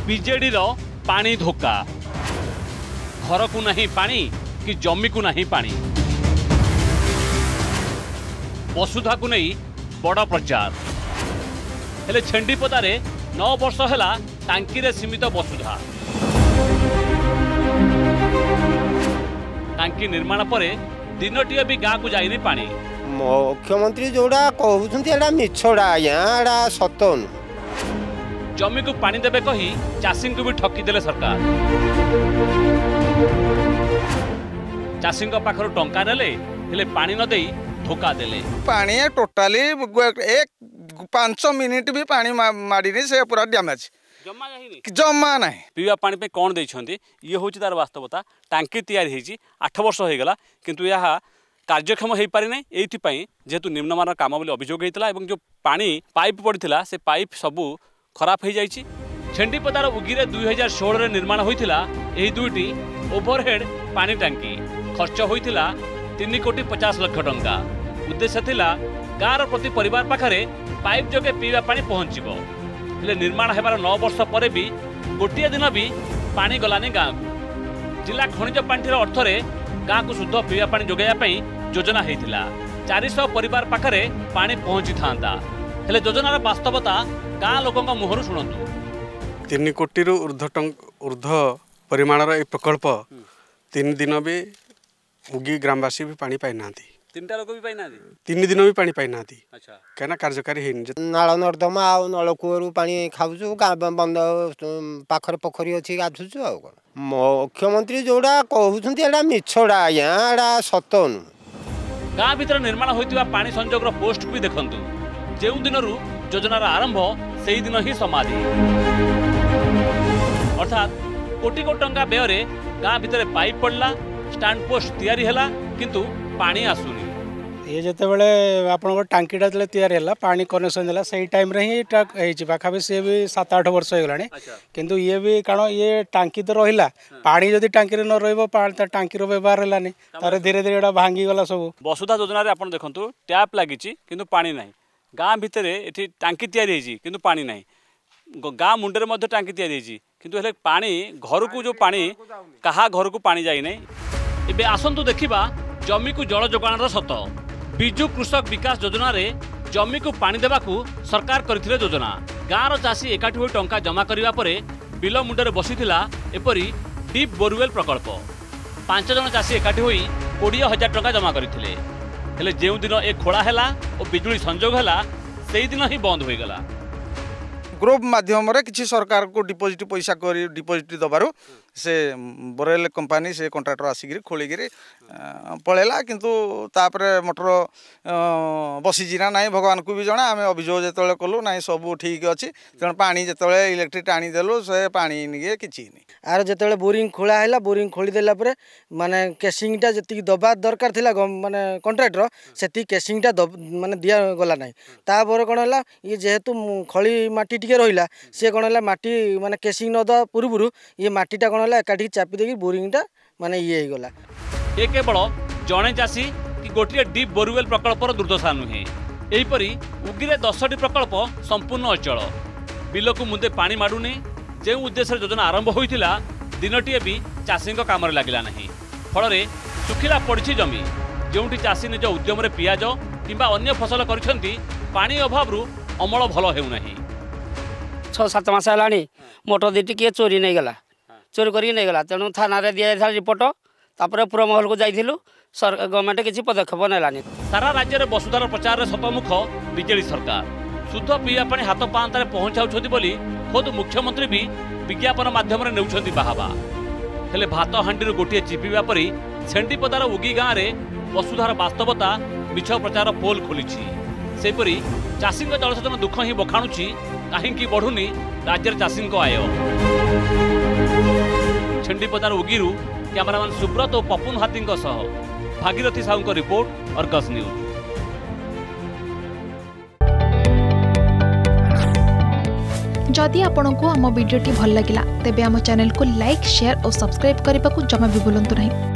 BJD रो पानी धोका घर को नहीं पानी कि जमी को नहीं पानी वसुधा को नहीं बड़ प्रचार हेले छेंडीपदारे 9 वर्ष है टांकी रे सीमित वसुधा टांकी निर्माण पर दिनटीए भी गाँ को जाइनी पानी मुख्यमंत्री जोड़ा कहते मिछड़ा आज्ञा सतन जमी को पानी देवे कही चाषी को भी ठकीदेले सरकार चाषी पाखर टंका नेले हेले पानी न देई धोका देले पानी टोटाली 5 मिनिट भी पानी माड़ी से पूरा डैमेज जमा ना पीवा पानी पे कौन देइछंती ये होची तार वास्तवता टांकी तैयारी हेची 8 वर्ष हो गला किंतु यह कार्यक्षम हो पारि नै एथि पई जेतु निम्नमान काम बोली अभियोग हेतला एवं जो पानी पाइप पड़िथिला से पाइप सबू खराब हो जाइए छेंडीपदार उगिरे 2016 रे निर्माण होइथिला एही दुईटी ओभरहेड पानी टांकी खर्च होइथिला 3 कोटी 50 लाख टंका उद्देश्य थिला गाँव प्रति परिवार पाखरे पाइप जोगे पीवा पानी पहुँचबो हेले निर्माण हेबार 9 वर्ष पर भी गोटे दिन भी पानी गलानी गाँव को जिला खनिज पांठिर अर्थरे गाँव को शुद्ध पीवा पानी जोगाइबा योजना होइथिला 400 परिवार पाखरे पानी पहुँची थांता हेले योजनार वास्तवता गाँ लोकों मुहर शुणु 3 कोटी ऊर्ध्व परिमाणर ए प्रकल्प 3 दिन भी उगी ग्रामवासी भी पानी पाई ना 3 लोक भी पाई ना 3 दिन भी पानी पाई ना अच्छा कहना कार्यकारी है नाल नर्दमा आ नलकूर पानी खाऊँ गाँ बंद पाखर पोखरी अच्छी गाधुचु आ मुख्यमंत्री जोड़ा कहते मिछड़ा आज्ञा सतन गाँ भीतर निर्माण होइतिबा पानी संजोगर पोस्ट भी देखंतु जेउ दिनरू योजनार आरंभ से दिन ही समाधि अर्थात कोटी कोटी टंका व्यय गाँ भितर पाइप पड़ला स्टैंड पोस्ट तैयारी हैला किंतु पानी आसुनी ये जिते बड़े आपन टांकीटा जो तैयारी है पानी कनेक्शन देला सही टाइम रे ही पाखापी सी भी 7-8 वर्ष हो गलानी किंतु ये भी कारण ये टांकी तो रहिला पानी जदि टांकी रे न रहइबो टांकी रो व्यवहार हैलानी तारे धीरे धीरे एटा भांगी गला सब वसुधा योजना रे आपन देखंतु टैप लागिची किंतु पानी नाही गाँ भितर एठी टांकी तैयारी हेची किंतु पानी नाही गाँ मुंडे मध्य टांकी तैयारी हेची किंतु हेले पानी घर को जो पानी कहा घर को पानी जाई नाही एबे आसंतु देखिबा जमी को जल जोगाणर सत बिजु कृषक विकास योजना रे जमी को पानी देवाकू सरकार करथिले योजना गाँव चाषी एकाठी होई टंका जमा करिवा परे बिल मुंडे बसिथिला एपरी डीप बोरवेल प्रकल्प 5 जन चाषी एकाठी होई 20,000 टंका जमा करथिले हेले जेउ दिन ए खोला हैला और बिजुली संजोग हैला सेही दिन ही बंद होई गला ग्रुप माध्यम रे किछि सरकार को डिपोजिट पैसा करी डिपोजिट दबारु से बोरेल कंपनी से कॉन्ट्रैक्टर आसिक खोलिकी पळेला किंतु तापरे मोटर बसीजीना ना भगवान को भी जना आम अभियोग जो कलु ना सब ठीक अच्छी तेणु पानी जो इलेक्ट्रिक टाणी देलु से पानी निगे किछि नहीं आर जो बोरिंग खोला है बोरिंग खोलीदेला माने केसिंगटा जी दबा दरकार थिला माने कॉन्ट्रैक्टर से केसिंगटा माने दिया गला ना तापर कौन है ये जेहेतु खली माटी टिके रहा सी कौन है माटी माने केसिंग न दवा पूर्व ये माटीटा कौन है एकाठी चापी देकी बोरिंगटा माने ये हो गला ये केवल जड़े चाषी कि गोटे डीप बोरवेल प्रकल्पर दुर्दशा नुहे यहीपरी उगिरे 10टी प्रकल्प संपूर्ण अचल बिल को मुदे पानी माडुनी जो उद्देश्य योजना आरंभ होइथिला दिनटीए भी चाषी काम लगिला नहीं फल सुखिला पड़ी जमी जोटी चाषी निज उद्यम पियाज किंबा अन्य फसल करिसेंती पानी अभाव अमल भल हेउना 6-7 मास है मोटर दीटी किए चोरी नहीं गला चोरी कर नहीं गला तेणु थाना रे दिया था रिपोर्ट तापर पुरा महल को जाइलु गवर्नमेंट किसी पदक्षेप नेलानी सारा राज्य में वसुधार प्रचार में शतमुख बीजेडी सरकार शुद्ध पीवा पानी हाथ पांतार पहुंचाउछथि बोली खुद मुख्यमंत्री भी विज्ञापन माध्यम रे नेउछथि बाहाबा हेले भात हांडी गोटे चिपिबा परी छेंडीपदार उगी गाँव में वसुधार वास्तवता मिछ प्रचार पोल खोलिछि सेपरी चाषी जलसेचन दुख ही बखाणुछि कहीं बढ़ुनी राज्य चाषी आय छेंडीपदार उगिरू कैमरामैन सुब्रत और Papun Hathi Bhagirathi Sahu report Argus news. जदि आपंक आम भिडी भल लगा तेब आम चैनल को लाइक शेयर और सब्सक्राइब करने को जमा भी भूलु नहीं।